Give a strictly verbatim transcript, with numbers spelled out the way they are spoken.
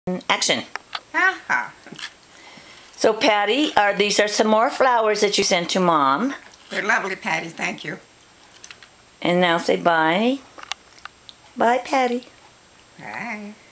Action. Ha-ha. So Patty, are these are some more flowers that you sent to Mom. They're lovely, Patty. Thank you. And now say bye. Bye, Patty. Bye.